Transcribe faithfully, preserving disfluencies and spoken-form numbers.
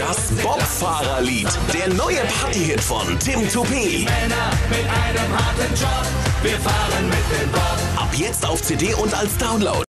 Das Bobfahrerlied, der neue Partyhit von Tim Toupé. Männer mit einem harten Job, wir fahren mit dem Bob. Ab jetzt auf C D und als Download.